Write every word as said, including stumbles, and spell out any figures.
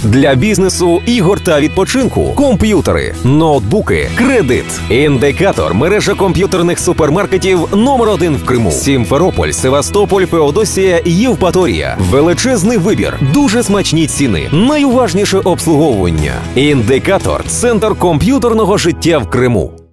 Для бізнесу, ігор та відпочинку, комп'ютери, ноутбуки, кредит. Індикатор – мережа комп'ютерних супермаркетів номер один в Криму. Сімферополь, Севастополь, Феодосія, Євпаторія. Величезний вибір, дуже смачні ціни, найуважніше обслуговування. Індикатор – центр комп'ютерного життя в Криму.